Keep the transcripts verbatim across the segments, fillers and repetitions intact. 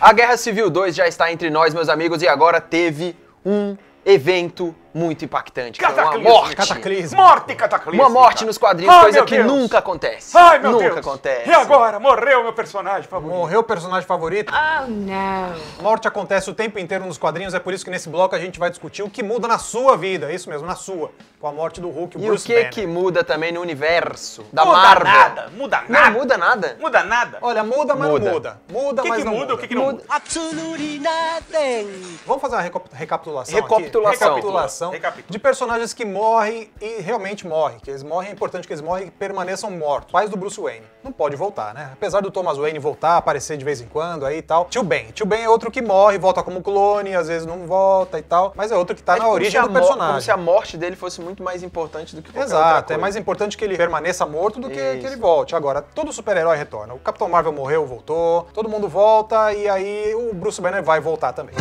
A Guerra Civil dois já está entre nós, meus amigos, e agora teve um evento muito impactante. Que é uma morte. Cataclismo. Morte e cataclismo. Uma morte nos quadrinhos, Ai, coisa meu que Deus. nunca acontece. Ai, meu nunca Deus. acontece. E agora? Morreu meu personagem favorito. Morreu o personagem favorito? Oh, não. Morte acontece o tempo inteiro nos quadrinhos, é por isso que nesse bloco a gente vai discutir o que muda na sua vida, é isso mesmo, na sua, com a morte do Hulk, o E Bruce o que Banner. que muda também no universo da Muda Marvel? nada, muda nada. Não muda nada. Muda nada. Olha, muda, mas Muda. não muda. Muda, O que mas que não muda, muda. o que que não muda? Absolutely nothing. Vamos fazer uma reco- recapitulação Recapitulação. aqui? Recapitulação. Recapitula. De personagens que morrem e realmente morrem. Que eles morrem, é importante que eles morrem e permaneçam mortos. Pais do Bruce Wayne. Não pode voltar, né? Apesar do Thomas Wayne voltar, aparecer de vez em quando aí e tal. Tio Ben. Tio Ben é outro que morre, volta como clone, às vezes não volta e tal. Mas é outro que tá É na como se origem a do mo- personagem. Como se a morte dele fosse muito mais importante do que qualquer outra Exato, é coisa. mais importante que ele permaneça morto do que Isso. que ele volte. Agora, todo super-herói retorna. O Capitão Marvel morreu, voltou, todo mundo volta e aí o Bruce Banner vai voltar também.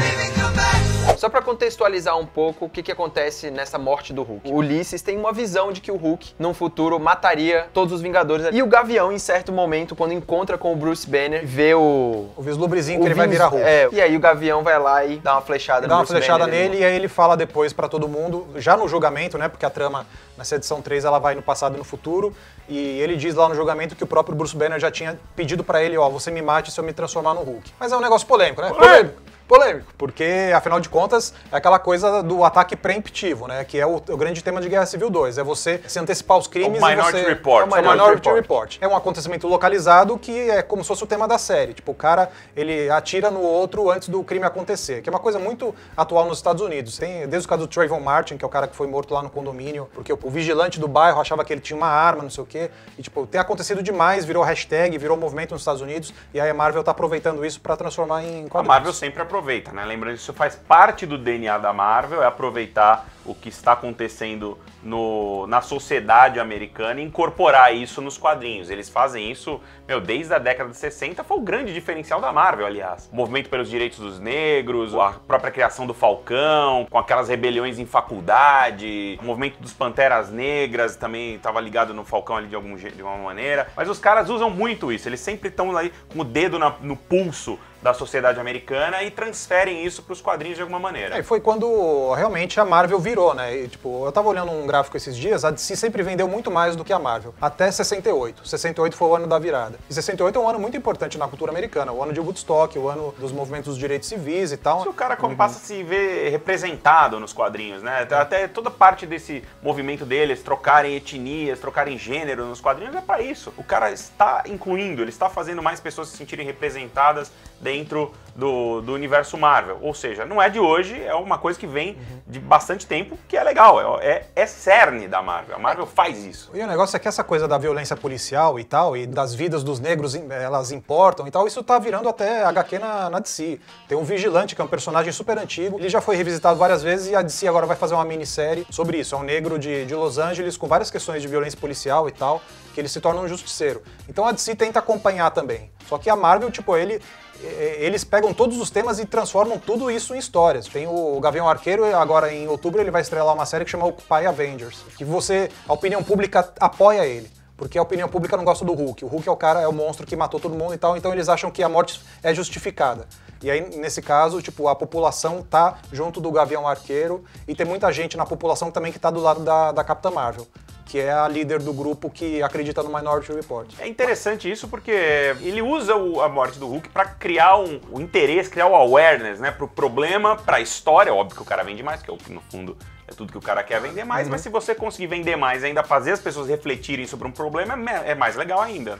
Só pra contextualizar um pouco o que, que acontece nessa morte do Hulk. O Ulysses tem uma visão de que o Hulk, num futuro, mataria todos os Vingadores. E o Gavião, em certo momento, quando encontra com o Bruce Banner, vê o... O vislumbrezinho o que ele vai vis- virar Hulk. É, e aí o Gavião vai lá e dá uma flechada Dá no uma Bruce flechada Banner. nele e aí ele fala depois pra todo mundo, já no julgamento, né? Porque a trama nessa edição três ela vai no passado e no futuro. E ele diz lá no julgamento que o próprio Bruce Banner já tinha pedido pra ele, ó, você me mate se eu me transformar no Hulk. Mas é um negócio polêmico, né? Polêmico. Polêmico, porque, afinal de contas, é aquela coisa do ataque preemptivo, né? Que é o, o grande tema de Guerra Civil dois. É você se antecipar os crimes O e Minority você... Report. É o Minority, Minority Report. É um acontecimento localizado que é como se fosse o tema da série. Tipo, o cara, ele atira no outro antes do crime acontecer. Que é uma coisa muito atual nos Estados Unidos. Tem desde o caso do Trayvon Martin, que é o cara que foi morto lá no condomínio, porque o, o vigilante do bairro achava que ele tinha uma arma, não sei o quê. E, tipo, tem acontecido demais, virou hashtag, virou movimento nos Estados Unidos. E aí a Marvel tá aproveitando isso pra transformar em quadrinhos. A Marvel sempre aproveita, né? Lembrando que isso faz parte do D N A da Marvel, é aproveitar o que está acontecendo no, na sociedade americana e incorporar isso nos quadrinhos. Eles fazem isso, meu, desde a década de sessenta, foi o grande diferencial da Marvel, aliás. O movimento pelos direitos dos negros, a própria criação do Falcão, com aquelas rebeliões em faculdade, o movimento dos Panteras Negras também estava ligado no Falcão ali de, algum, de alguma maneira. Mas os caras usam muito isso, eles sempre estão aí com o dedo na, no pulso da sociedade americana e transferem isso para os quadrinhos de alguma maneira. É, e foi quando realmente a Marvel virou, né? E, tipo, eu tava olhando um gráfico esses dias, a D C sempre vendeu muito mais do que a Marvel. Até sessenta e oito. sessenta e oito foi o ano da virada. E sessenta e oito é um ano muito importante na cultura americana. O ano de Woodstock, o ano dos movimentos dos direitos civis e tal. Se o cara uhum. passa a se ver representado nos quadrinhos, né? É. Até toda parte desse movimento deles, trocarem etnias, trocarem gênero nos quadrinhos, é para isso. O cara está incluindo, ele está fazendo mais pessoas se sentirem representadas dentro do, do universo Marvel. Ou seja, não é de hoje, é uma coisa que vem uhum. de bastante tempo, que é legal, é, é cerne da Marvel. A Marvel faz isso. E o negócio é que essa coisa da violência policial e tal, e das vidas dos negros, elas importam e tal, isso tá virando até H Q na, na D C. Tem um Vigilante, que é um personagem super antigo, ele já foi revisitado várias vezes e a D C agora vai fazer uma minissérie sobre isso. É um negro de, de Los Angeles com várias questões de violência policial e tal, que ele se torna um justiceiro. Então a D C tenta acompanhar também. Só que a Marvel, tipo, ele... eles pegam todos os temas e transformam tudo isso em histórias. Tem o Gavião Arqueiro, agora em outubro ele vai estrelar uma série que chama Occupy Avengers, que você, a opinião pública apoia ele, porque a opinião pública não gosta do Hulk. O Hulk é o cara, é o monstro que matou todo mundo e tal, então eles acham que a morte é justificada. E aí, nesse caso, tipo, a população tá junto do Gavião Arqueiro e tem muita gente na população também que tá do lado da, da Capitã Marvel, que é a líder do grupo que acredita no Minority Report. É interessante isso porque ele usa o, a morte do Hulk para criar um, o interesse, criar o awareness, né, pro problema, pra história. Óbvio que o cara vende mais, porque no fundo é tudo que o cara quer vender mais, uhum. mas se você conseguir vender mais e ainda fazer as pessoas refletirem sobre um problema, é mais legal ainda.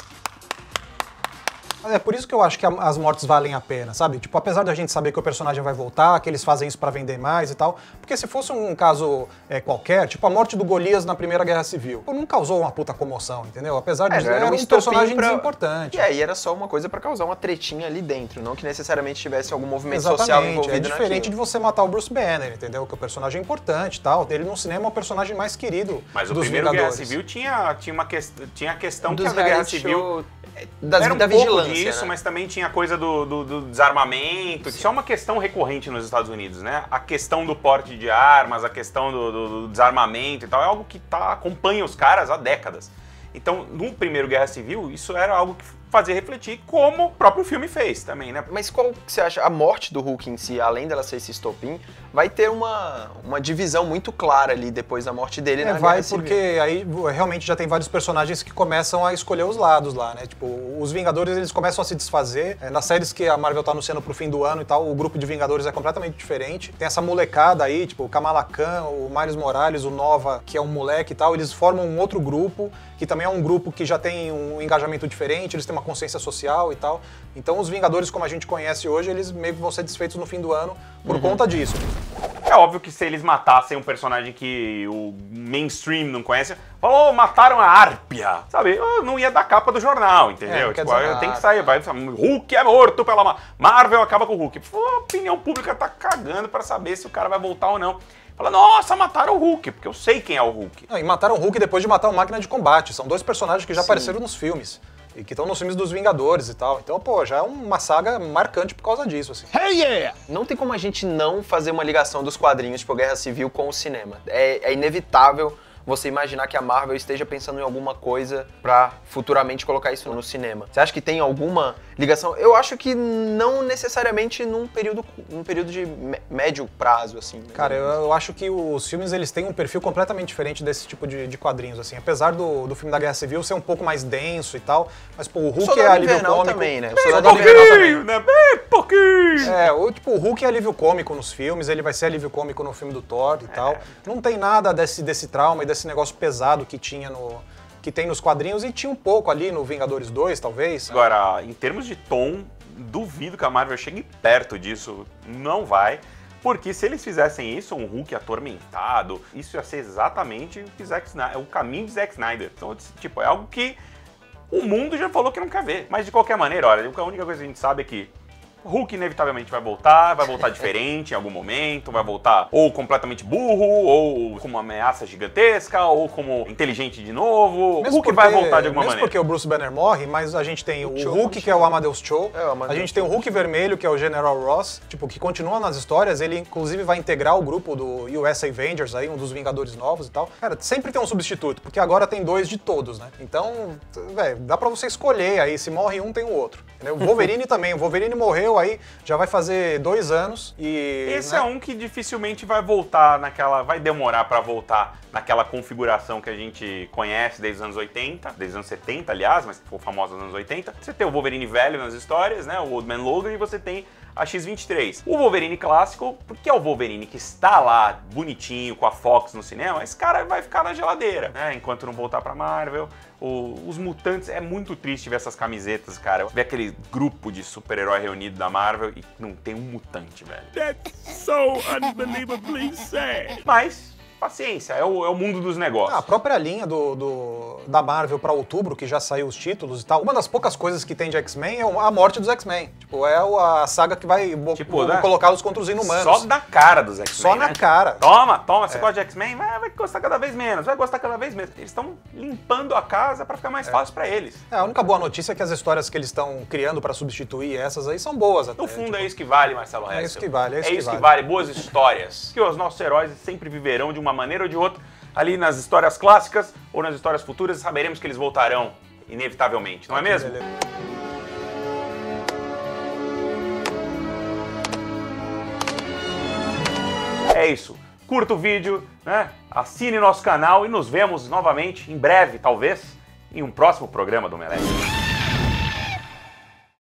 É por isso que eu acho que as mortes valem a pena, sabe? Tipo, apesar da gente saber que o personagem vai voltar, que eles fazem isso pra vender mais e tal, porque se fosse um caso é, qualquer, tipo a morte do Golias na Primeira Guerra Civil, não causou uma puta comoção, entendeu? Apesar de é, era, era um, um personagem pra... desimportante. E aí era só uma coisa pra causar uma tretinha ali dentro, não que necessariamente tivesse algum movimento Exatamente, social envolvido é diferente naquilo. de você matar o Bruce Banner, entendeu? Que o personagem é importante e tal. Ele no cinema é o personagem mais querido Mas dos o primeiro Vingadores. Guerra Civil tinha, tinha, uma que... tinha a questão Dos que a Guerra Civil... Das, era um da pouco vigilância, disso, né? mas também tinha a coisa do, do, do desarmamento. Sim. Isso é uma questão recorrente nos Estados Unidos, né? A questão do porte de armas, a questão do, do, do desarmamento e tal, é algo que tá, acompanha os caras há décadas. Então, no primeiro Guerra Civil, isso era algo que fazer refletir, como o próprio filme fez também, né? Mas qual que você acha, a morte do Hulk em si, além dela ser esse estopim, vai ter uma, uma divisão muito clara ali depois da morte dele, É, na vai, Guerra Civil. porque aí realmente já tem vários personagens que começam a escolher os lados lá, né? Tipo, os Vingadores, eles começam a se desfazer. É, nas séries que a Marvel tá anunciando pro fim do ano e tal, o grupo de Vingadores é completamente diferente. Tem essa molecada aí, tipo, o Kamala Khan, o Miles Morales, o Nova, que é um moleque e tal, eles formam um outro grupo, que também é um grupo que já tem um engajamento diferente, eles têm uma consciência social e tal. Então os Vingadores, como a gente conhece hoje, eles meio que vão ser desfeitos no fim do ano por Uhum. conta disso. É óbvio que se eles matassem um personagem que o mainstream não conhece, falou, oh, mataram a Árpia, sabe? Não ia dar capa do jornal, entendeu? É, tipo, quer dizer, tem que sair, vai, Hulk é morto pela Mar Marvel, acaba com o Hulk. A opinião pública tá cagando pra saber se o cara vai voltar ou não. Fala, nossa, mataram o Hulk, porque eu sei quem é o Hulk. Não, e mataram o Hulk depois de matar o Máquina de Combate. São dois personagens que já Sim. apareceram nos filmes. E que estão nos filmes dos Vingadores e tal. Então, pô, já é uma saga marcante por causa disso, assim. Hey yeah! Não tem como a gente não fazer uma ligação dos quadrinhos, tipo Guerra Civil, com o cinema. É, é inevitável você imaginar que a Marvel esteja pensando em alguma coisa pra futuramente colocar isso no cinema. Você acha que tem alguma ligação? Eu acho que não necessariamente num período, num período de médio prazo, assim. Né? Cara, eu, eu acho que os filmes, eles têm um perfil completamente diferente desse tipo de, de quadrinhos, assim. Apesar do, do filme da Guerra Civil ser um pouco mais denso e tal, mas, pô, o Hulk Soldado é alívio Invernal cômico. também, né? O Bem Soldado Invernal também. pouquinho, né? Bem pouquinho. É, o, tipo, o Hulk é alívio cômico nos filmes, ele vai ser alívio cômico no filme do Thor e tal. Não tem nada desse, desse trauma e desse negócio pesado que tinha no... que tem nos quadrinhos, e tinha um pouco ali no Vingadores dois, talvez. Agora, em termos de tom, duvido que a Marvel chegue perto disso. Não vai. Porque se eles fizessem isso, um Hulk atormentado, isso ia ser exatamente o, que Zack Snyder, o caminho de Zack Snyder. Então, tipo, é algo que o mundo já falou que não quer ver. Mas de qualquer maneira, olha, a única coisa que a gente sabe é que Hulk inevitavelmente vai voltar, vai voltar diferente em algum momento, vai voltar ou completamente burro, ou como uma ameaça gigantesca, ou como inteligente de novo. O Hulk vai voltar de alguma mesmo maneira. porque o Bruce Banner morre, mas a gente tem o, Cho Hulk, que é o Amadeus Cho, É, o Amadeus a gente tem o Hulk vermelho, que é o General Ross, tipo, que continua nas histórias, ele inclusive vai integrar o grupo do U S Avengers aí, um dos Vingadores novos e tal. Cara, sempre tem um substituto, porque agora tem dois de todos, né? Então, velho, dá pra você escolher aí, se morre um, tem o outro. Entendeu? O Wolverine também, o Wolverine morreu aí, já vai fazer dois anos e... Esse né? é um que dificilmente vai voltar naquela... vai demorar pra voltar naquela configuração que a gente conhece desde os anos oitenta, desde os anos setenta, aliás, mas ficou famosa nos anos oitenta. Você tem o Wolverine velho nas histórias, né? O Old Man Logan, e você tem a X vinte e três. O Wolverine clássico, porque é o Wolverine que está lá bonitinho com a Fox no cinema, esse cara vai ficar na geladeira, né? Enquanto não voltar pra Marvel. O, os mutantes, é muito triste ver essas camisetas, cara. Ver aquele grupo de super-herói reunido da Marvel e não tem um mutante, velho. That's so unbelievably sad. Mas, paciência, é o, é o mundo dos negócios. Ah, a própria linha do, do- da Marvel pra outubro, que já saiu os títulos e tal, uma das poucas coisas que tem de X-Men é a morte dos X-Men. Tipo, é a saga que vai bo- Tipo, bo- né? colocá-los contra os inumanos. Só da cara dos X-Men, Só na né? cara. Toma, toma, você gosta de X-Men? Vai, vai gostar cada vez menos, vai gostar cada vez menos. Eles estão limpando a casa pra ficar mais fácil pra eles. É, a única boa notícia é que as histórias que eles estão criando pra substituir essas aí são boas até. No fundo tipo, é isso que vale, Marcelo Hessel. É isso que vale, é isso que que vale. vale. Boas histórias. Que os nossos heróis sempre viverão de uma maneira ou de outra. Ali nas histórias clássicas ou nas histórias futuras, saberemos que eles voltarão inevitavelmente, não é mesmo? beleza. É isso. Curta o vídeo, né? Assine nosso canal e nos vemos novamente em breve, talvez, em um próximo programa do Omelete.